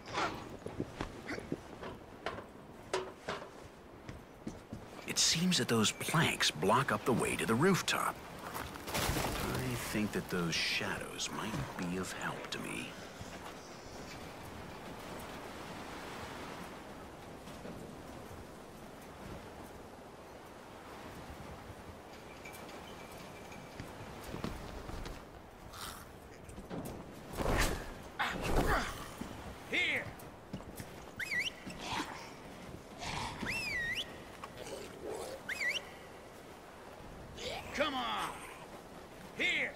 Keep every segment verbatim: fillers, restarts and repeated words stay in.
It seems that those planks block up the way to the rooftop. I think that those shadows might be of help to me. Here! Come on! Here!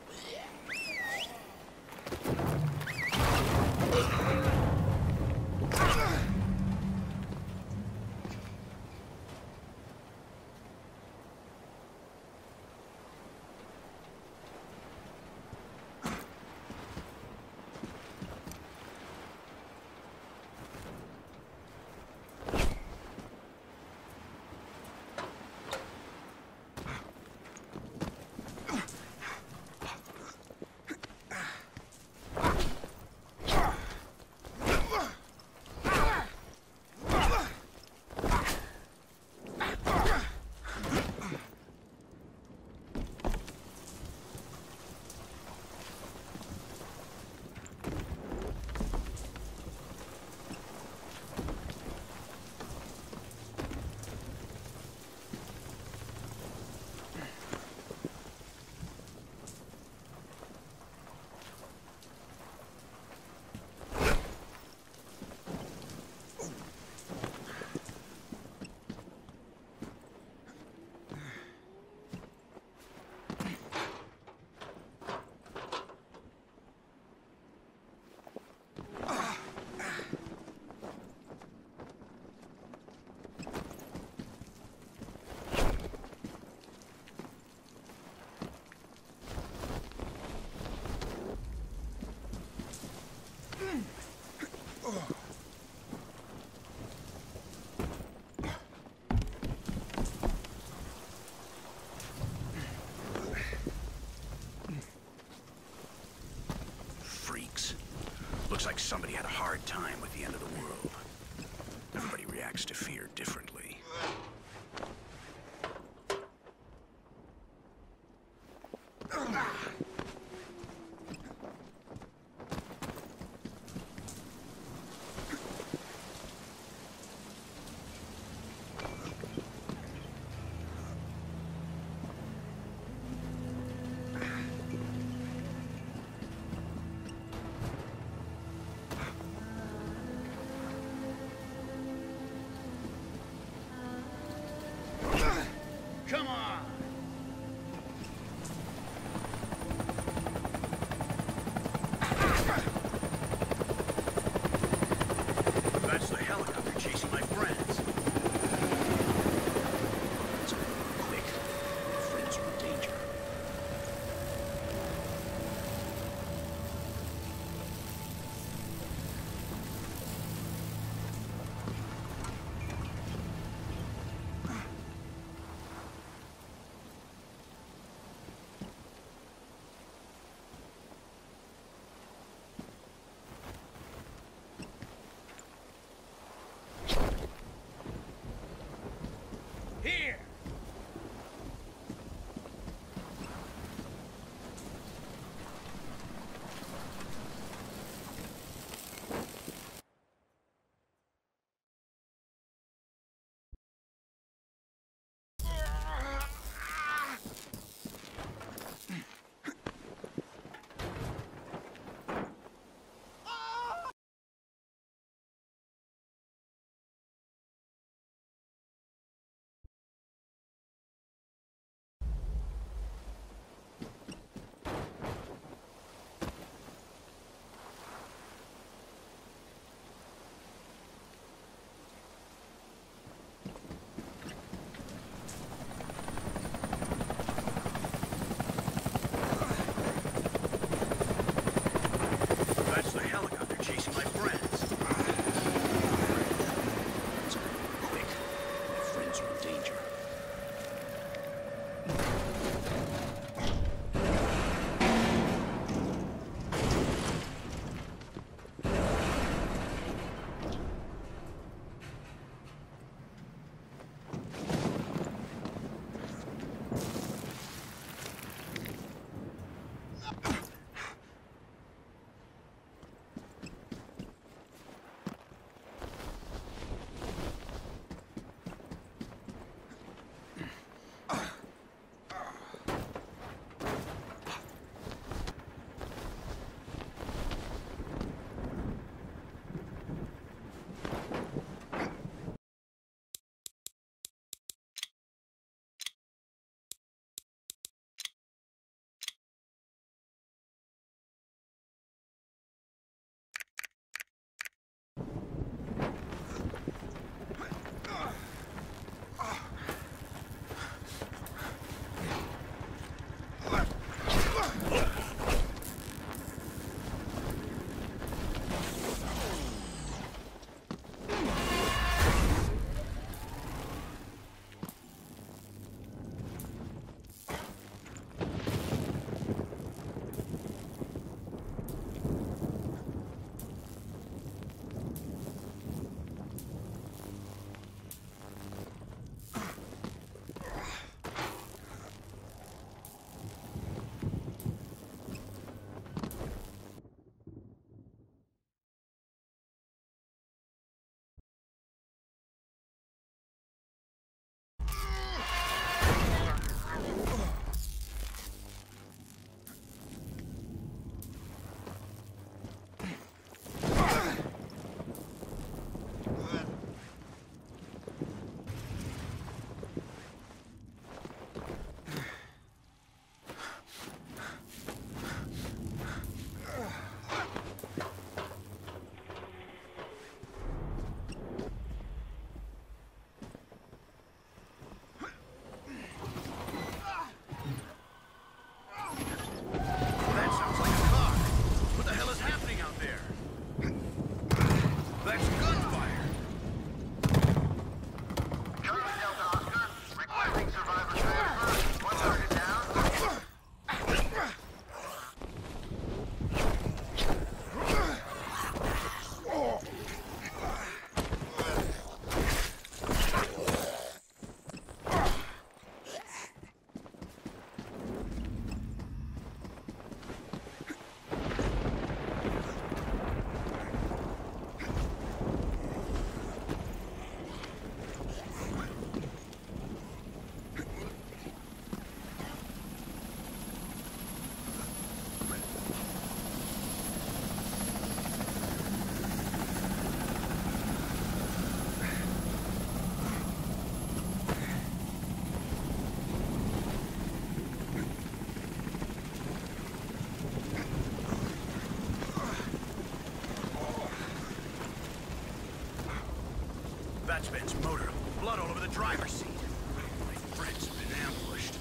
Freaks. Looks like somebody had a hard time with the end of the world. Everybody reacts to fear differently. Come on! That's Ben's motor. Blood all over the driver's seat. My friend's been ambushed.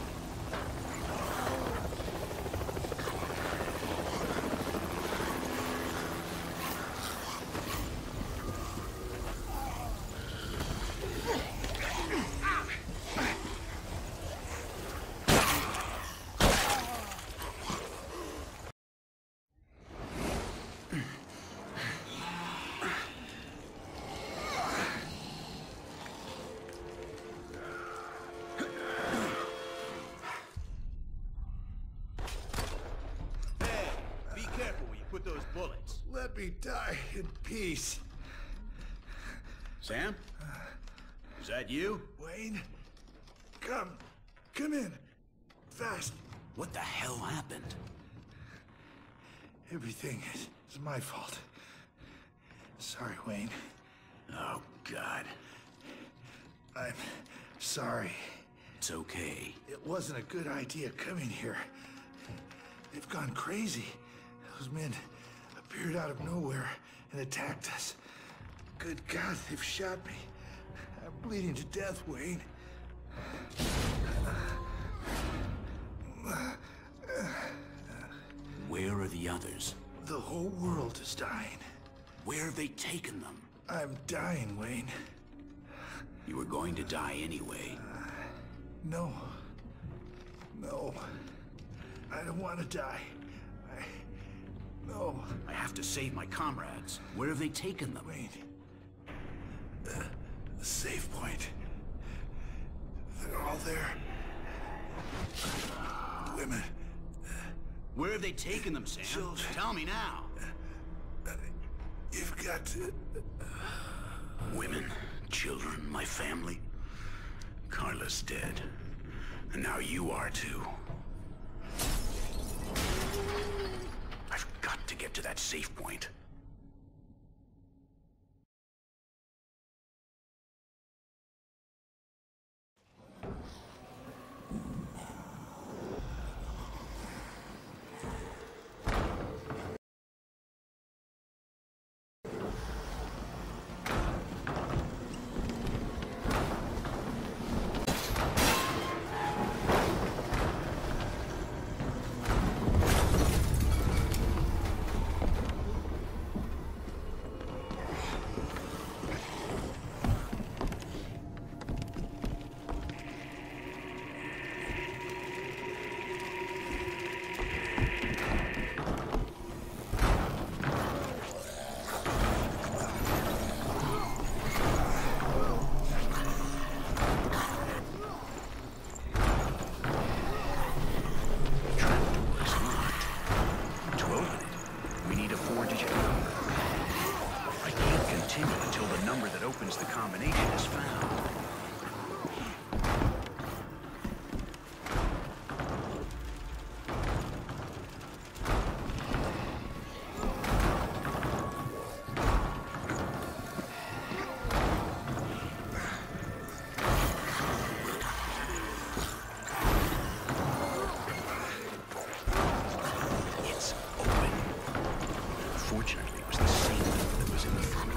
Those bullets. Let me die in peace. Sam? Is that you? Wayne? Come. Come in. Fast. What the hell happened? Everything is, is my fault. Sorry, Wayne. Oh, God. I'm sorry. It's okay. It wasn't a good idea coming here. They've gone crazy. Those men appeared out of nowhere and attacked us. Good God, they've shot me. I'm bleeding to death, Wayne. Where are the others? The whole world is dying. Where have they taken them? I'm dying, Wayne. You were going to die anyway. No. No. I don't want to die. I... No. I have to save my comrades. Where have they taken them? Wayne. Uh, the save point. They're all there. Women. Where have they taken them, Sam? Children. Tell me now. You've got to... Women, children, my family. Carla's dead. And now you are too. I've got to get to that safe point. The combination is found. It's open. Fortunately, it was the same number that was in the funnel.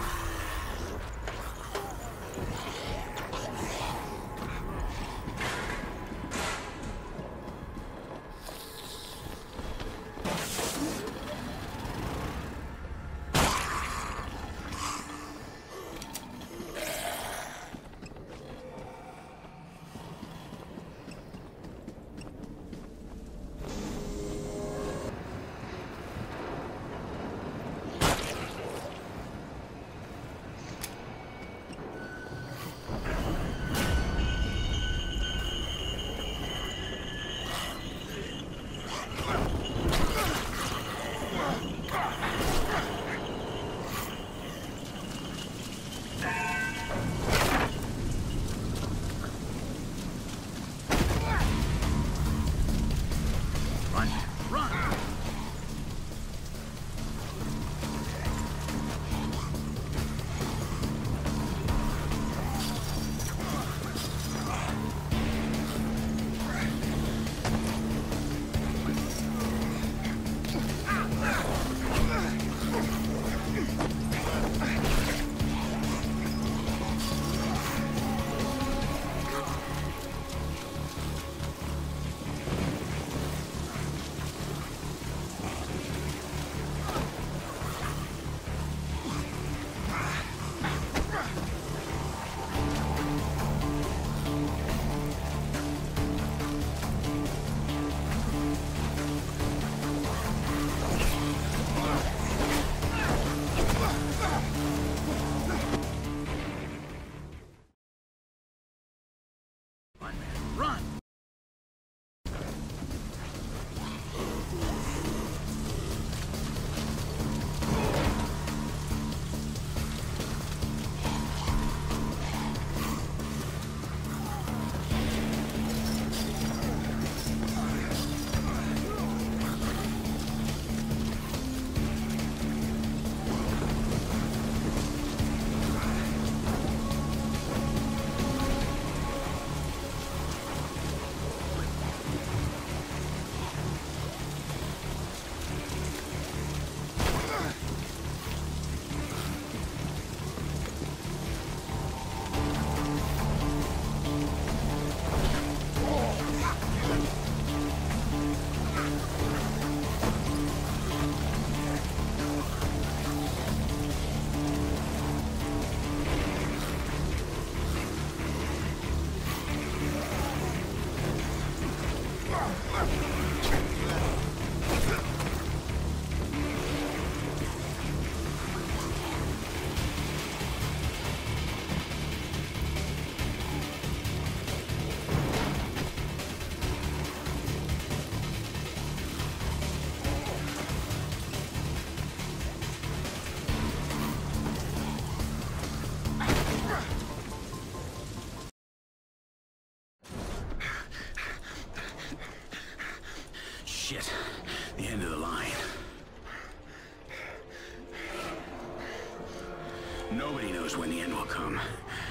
Nobody knows when the end will come.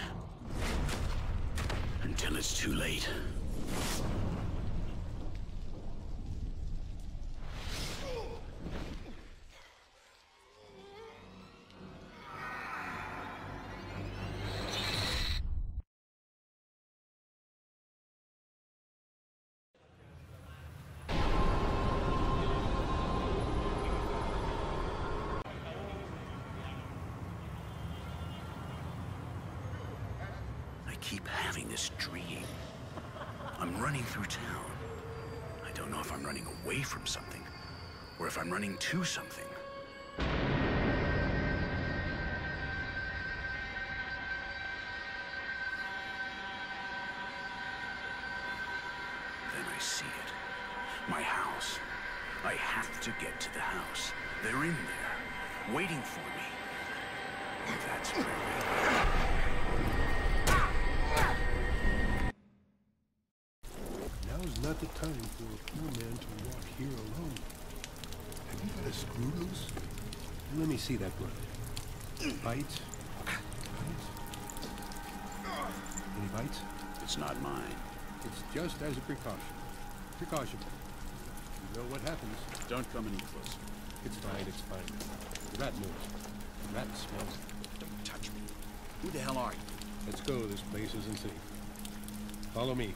Until it's too late. I keep having this dream. I'm running through town. I don't know if I'm running away from something, or if I'm running to something. Then I see it. My house. I have to get to the house. They're in there, waiting for me. That's where we... Now's not the time for a poor man to walk here alone. Have you got a screw loose? Let me see that blood. Bites? Bites? Any bites? It's not mine. It's just as a precaution. Precaution. You know what happens. Don't come any closer. It's fine, it's fine. The rat knows. The rat smells it. Don't touch me. Who the hell are you? Let's go, this place isn't safe. Follow me.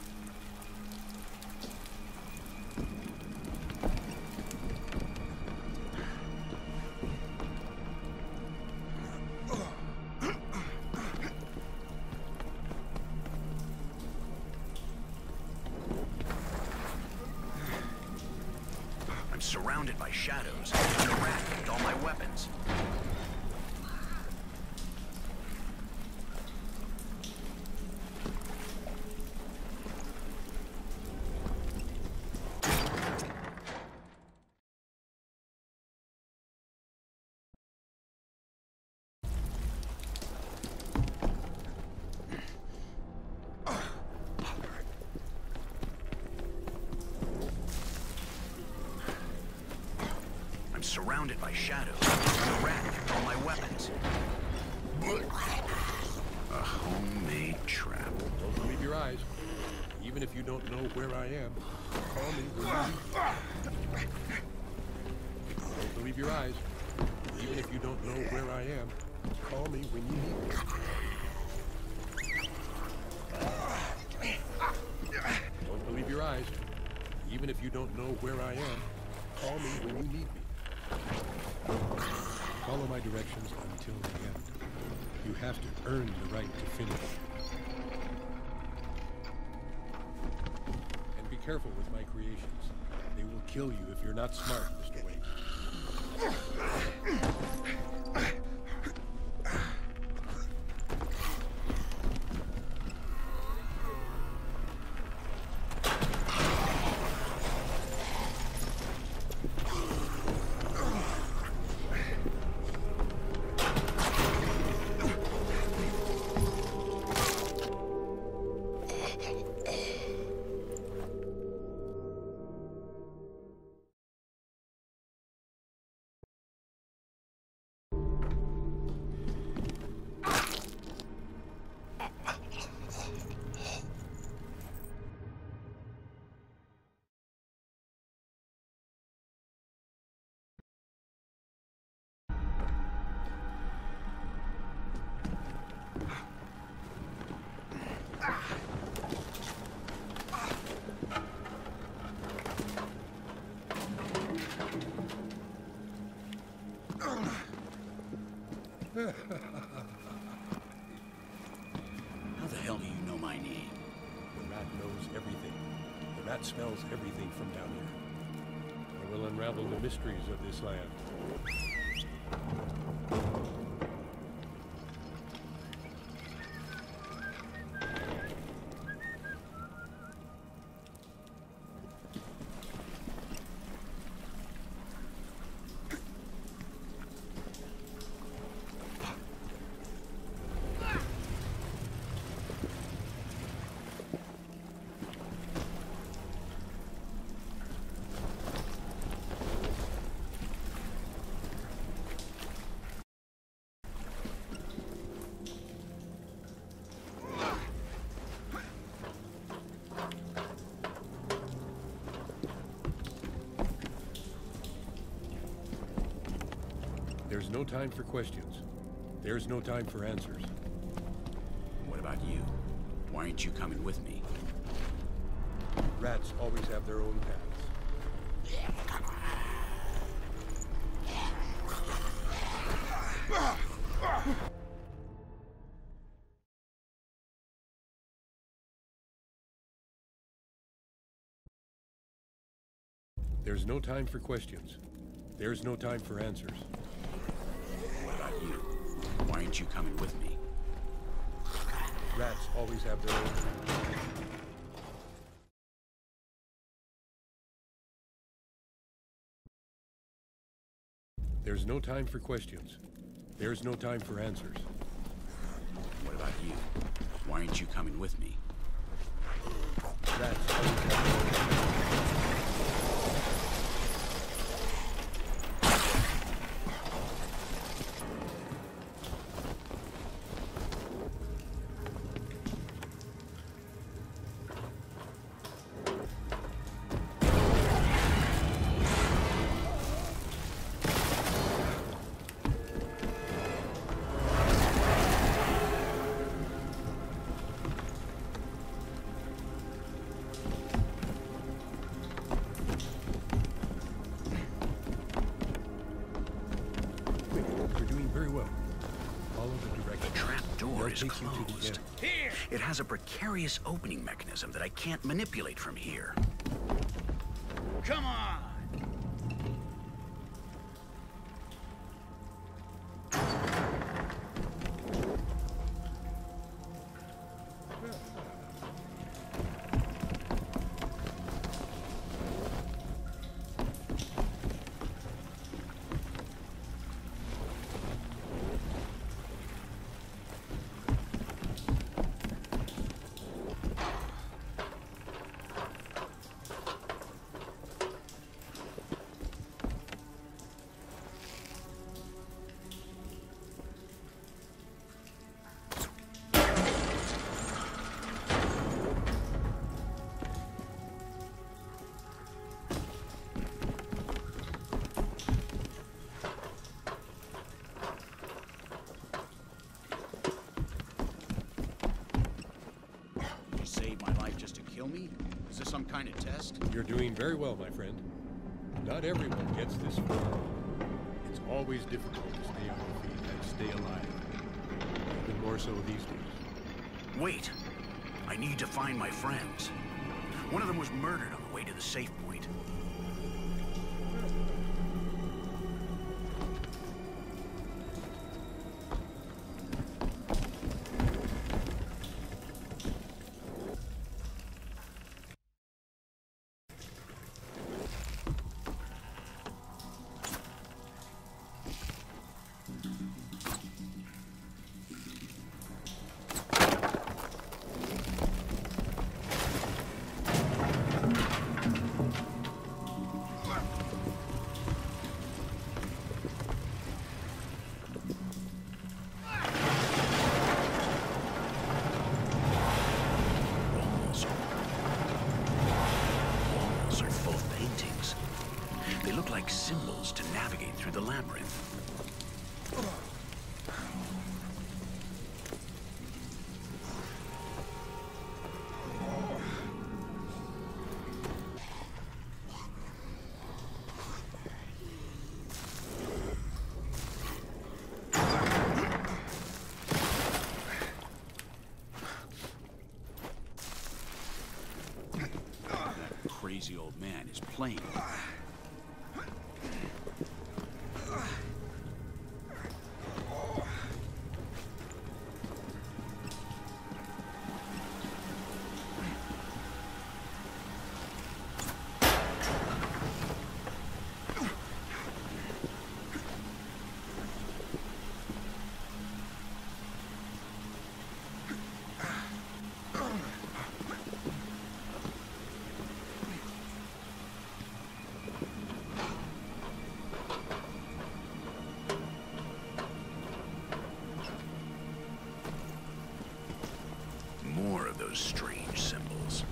Surrounded by shadows, and the rat picked all my weapons. Surrounded by shadows, and the rat picked all my weapons. A homemade trap. Don't believe your eyes. Even if you don't know where I am, call me when you need me. Don't believe your eyes. Even if you don't know where I am, call me when you need me. Don't believe your eyes. Even if you don't know where I am, call me when you need me. Follow my directions until the end. You have to earn the right to finish. And be careful with my creations. They will kill you if you're not smart, Mister Wake. How the hell do you know my name? The rat knows everything. The rat smells everything from down here. I will unravel the mysteries of this land. There's no time for questions. There's no time for answers. What about you? Why aren't you coming with me? Rats always have their own paths. There's no time for questions. There's no time for answers. What about you? Why aren't you coming with me? Rats always have their own paths. There's no time for questions. There's no time for answers. What about you? Why aren't you coming with me? Rats always have their own paths. Is closed. It has a precarious opening mechanism that I can't manipulate from here. Come on! Save my life just to kill me? Is this some kind of test? You're doing very well, my friend. Not everyone gets this far. It's always difficult to stay on your feet and stay alive. Even more so these days. Wait! I need to find my friends. One of them was murdered on the way to the safe point. They look like symbols to navigate through the labyrinth. That crazy old man is playing. More of those strange symbols.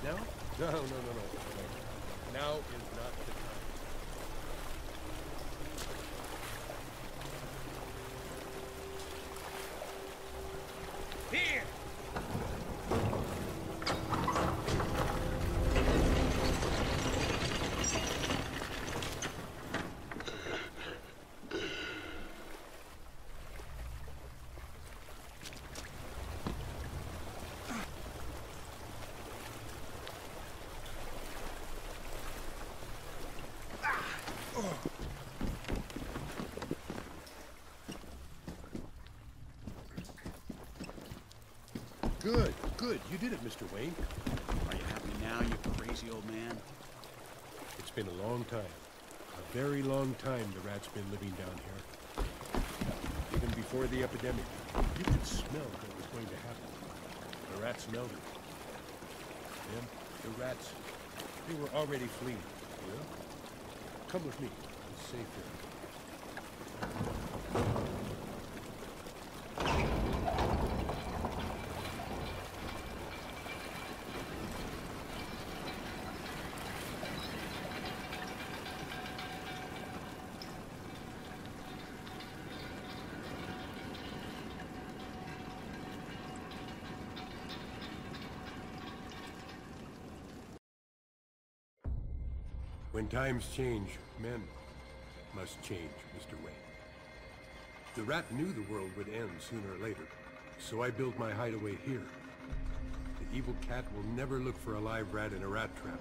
Now? No, no, no, no, no. Now is not the time. Here! Good, good. You did it, Mister Wayne. Are you happy now, you crazy old man? It's been a long time. A very long time the rat's been living down here. Even before the epidemic, you could smell what was going to happen. The rats smelled it. Then, the rats, they were already fleeing, you know? Come with me. It's safe here. When times change, men must change, Mister Wayne. The rat knew the world would end sooner or later, so I built my hideaway here. The evil cat will never look for a live rat in a rat trap.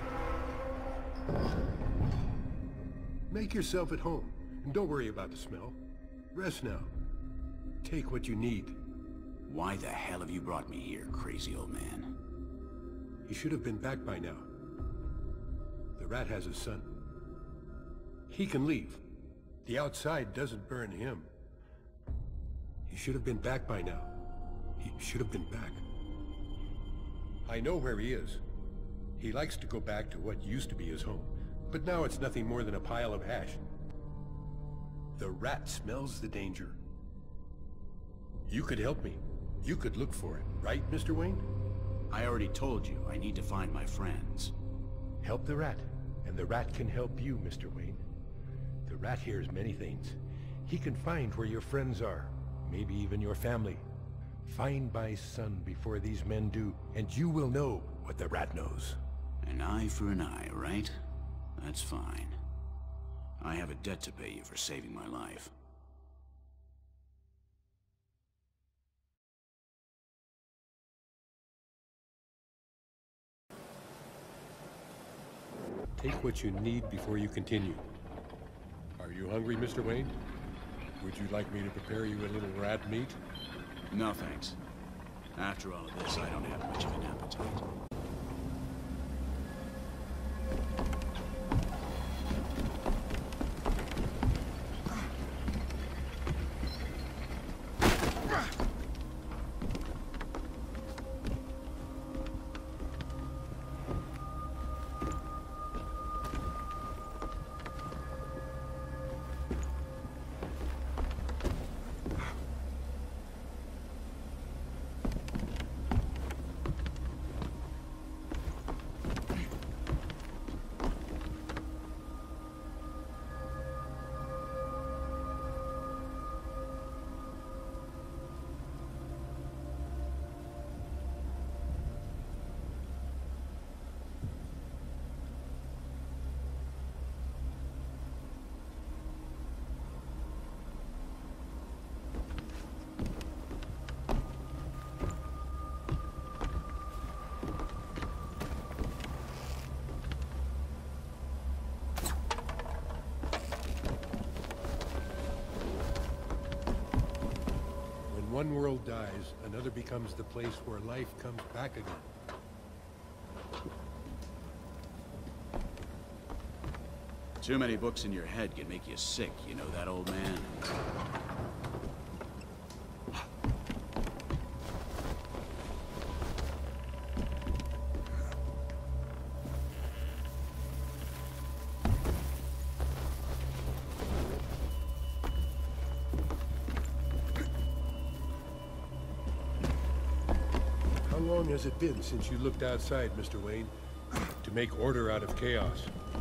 Make yourself at home, and don't worry about the smell. Rest now. Take what you need. Why the hell have you brought me here, crazy old man? He should have been back by now. The rat has a son. He can leave. The outside doesn't burn him. He should have been back by now. He should have been back. I know where he is. He likes to go back to what used to be his home, but now it's nothing more than a pile of ash. The rat smells the danger. You could help me. You could look for it, right, Mister Wayne? I already told you, I need to find my friends. Help the rat, and the rat can help you, Mister Wayne. The rat hears many things. He can find where your friends are, maybe even your family. Find my son before these men do, and you will know what the rat knows. An eye for an eye, right? That's fine. I have a debt to pay you for saving my life. Take what you need before you continue. Are you hungry, Mister Wayne? Would you like me to prepare you a little rat meat? No, thanks. After all of this, I don't have much of an appetite. One world dies, another becomes the place where life comes back again. Too many books in your head can make you sick, you know that, old man? How long long has it been since you looked outside, Mister Wayne, to make order out of chaos?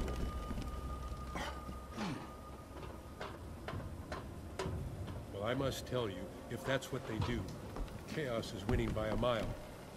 Well, I must tell you, if that's what they do, chaos is winning by a mile.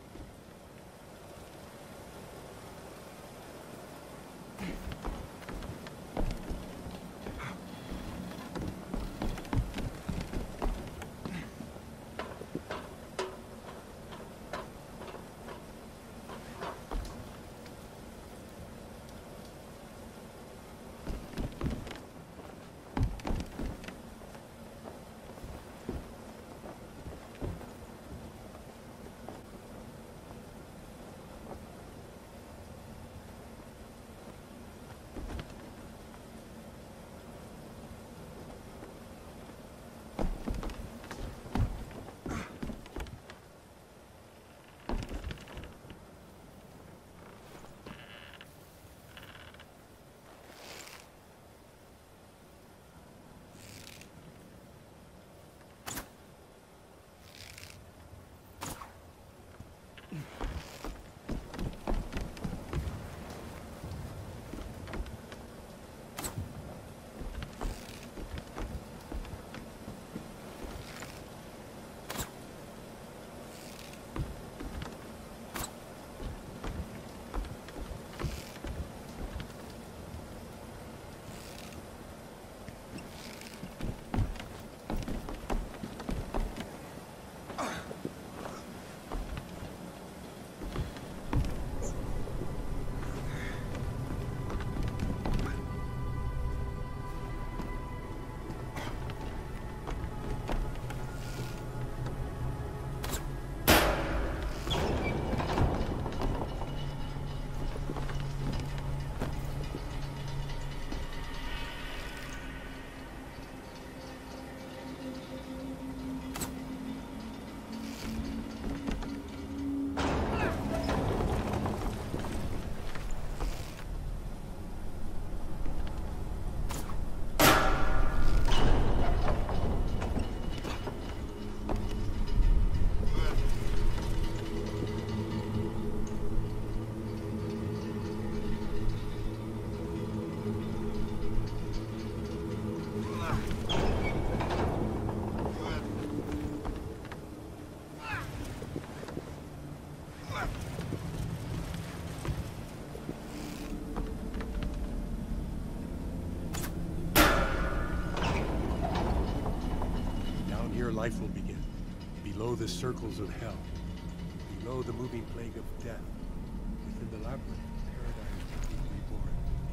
Life will begin, below the circles of hell, below the moving plague of death, within the labyrinth paradise will be reborn.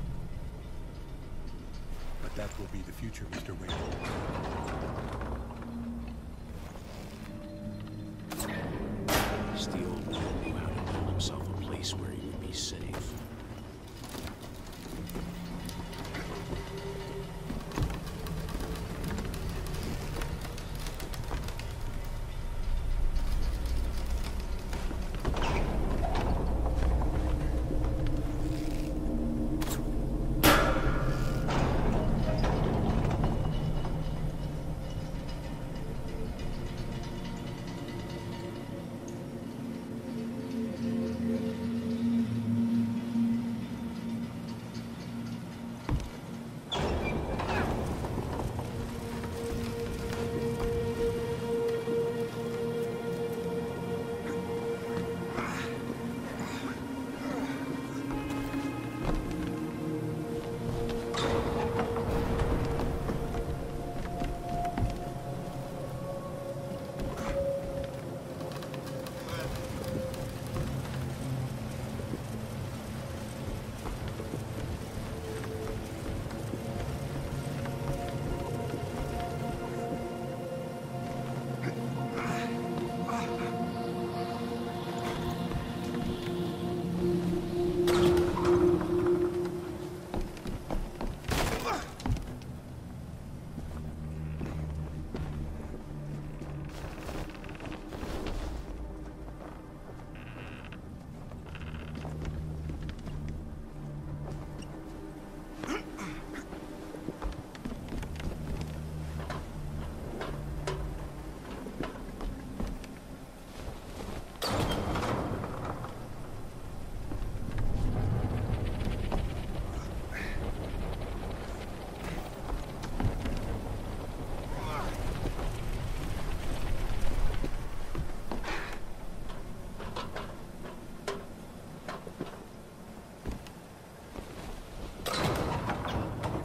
But that will be the future, Mister Wayne. The old man knew how to build himself a place where he would be safe.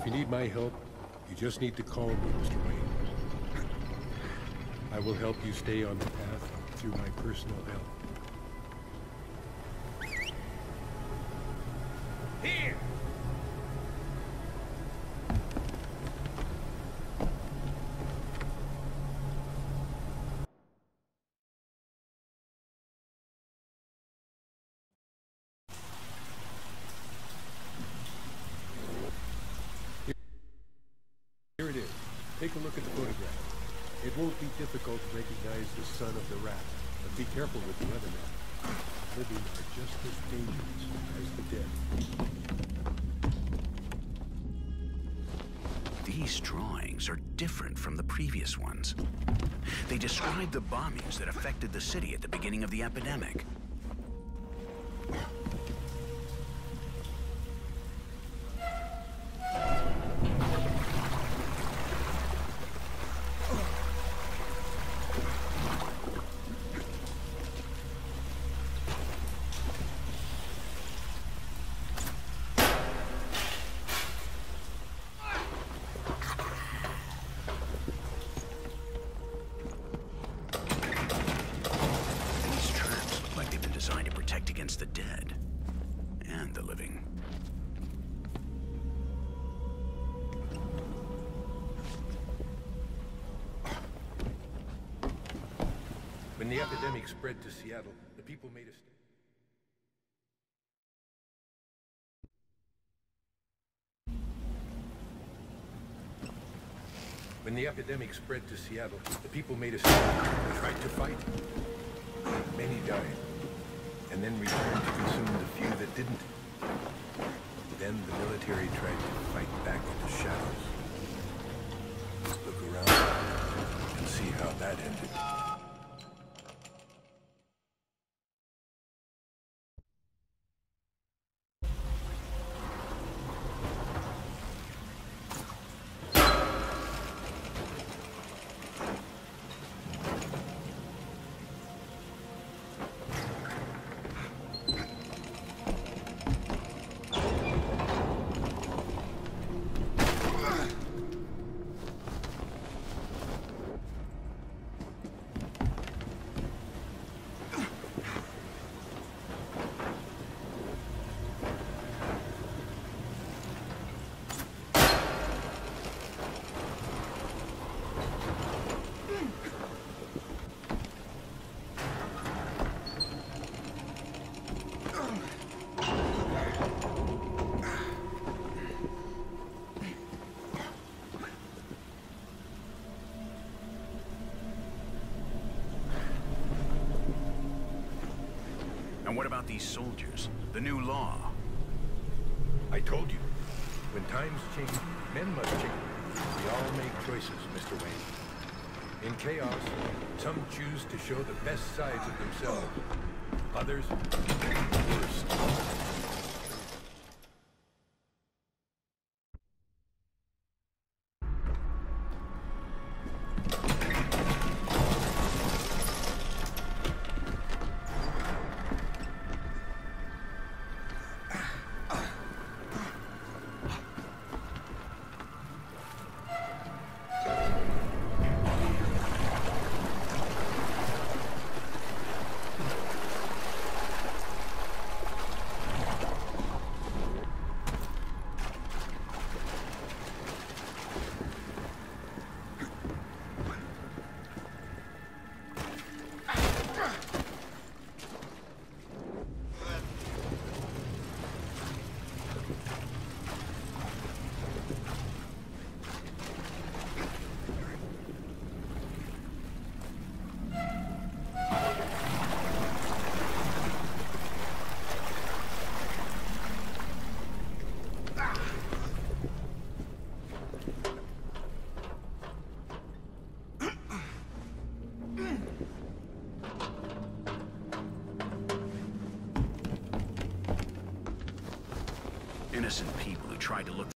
you need my help, you just need to call me, Mister Wayne. I will help you stay on the path through my personal help. Here! Here it is. Take a look at the photograph. It won't be difficult to recognize the son of the rat, but be careful with the other men. The living are just as dangerous as the dead. These drawings are different from the previous ones. They describe the bombings that affected the city at the beginning of the epidemic. Designed to protect against the dead and the living. When the epidemic spread to Seattle, the people made a stand. When the epidemic spread to Seattle, the people made a stand and tried to fight. Many died, and then returned to consume the few that didn't. Then the military tried to fight back in the shadows. Look around and see how that ended. And what about these soldiers? The new law? I told you, when times change, men must change. We all make choices, Mister Wayne. In chaos, some choose to show the best sides of themselves. Others, the worst. Innocent people who tried to look